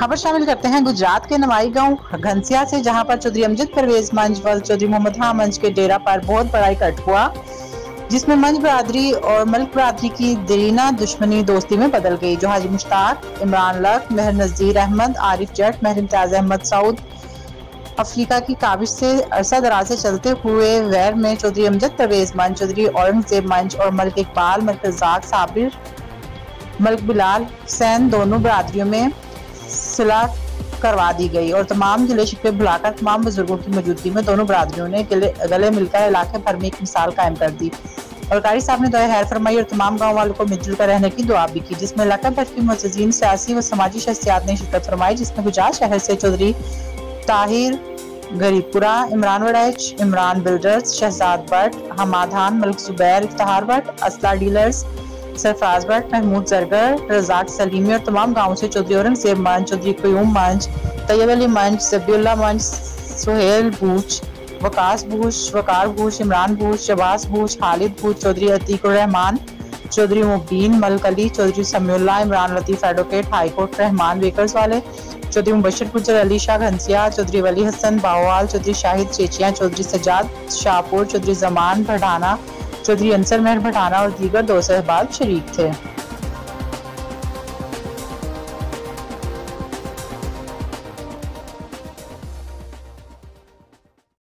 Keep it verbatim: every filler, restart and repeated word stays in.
खबर शामिल करते हैं गुजरात के नवाई गांव घनसिया से, जहां पर चौधरी अमजद परवेज मंच व चौधरी मोहम्मद खां मंच के डेरा पर बहुत बड़ा इकट्ठ हुआ, जिसमें मंच बरादरी और मलिक बरादरी की देरीना दुश्मनी दोस्ती में बदल गई, जो हाजी मुश्ताक, इमरान लक, मेहर नज़ीर अहमद, आरिफ जट, मेहर इम्तियाज अहमद सऊद अफ्रीका की काबिश से अरसा दराज से चलते हुए वैर में चौधरी अमजद परवेज मंच, चौधरी औरंगजेब मंच और मलिक इकबाल, मलिक रज़ाक साबिर, मलिक बिलाल हुसैन दोनों बरादरियों में सुलह करवा दी गई और तमाम गिले शिकवे भुलाकर तमाम बुजुर्गों की मौजूदगी में दोनों बरादरियों ने गले, गले मिलकर इलाके भर में एक मिसाल कायम कर दी और कारी साहब ने दुआ खैर फरमाई और तमाम गाँव वालों को मिलजुल कर रहने की दुआ भी की, जिसमें इलाका भर की मुअज़्ज़िज़ीन, सियासी व समाजी शख्सियात ने शिरकत फरमाई, जिसमें गुजरात शहर से चौधरी ताहिर गरीबपुरा, इमरान वड़ैच, इमरान बिल्डर्स, शहजाद भट्ट, हमादान, मलिक जुबैर, इफ्तार भट्ट, असला डीलर्स, सरफराज भट्ट, महमूद जरगर, रज़ाक सलीमी और तमाम गाँव से चौधरी औरंगजेब मंच, चौधरी क्यूम मंच, Tayyab Ali Manch, Zabiullah Manch, Suhail Booch, Waqas Booch, Waqar Booch, Imran Booch, Shabbas Booch, Khalid Booch, Chaudhry Atiqur Rehman, Chaudhry Mubeen, Malik Ali, Chaudhry Samiullah, Imran Latif advocate, high court, Rehman bakers वाले, चौधरी मुबशर गुजर, अली शाह घनसिया, चौधरी वली हसन बावाल, चौधरी शाहिद चेचिया, चौधरी सज्जाद शाहपुर, चौधरी जमान भटाना, चौधरी अंसर मेहर भटाना और दीगर दोस्त अहबाब शरीक थे।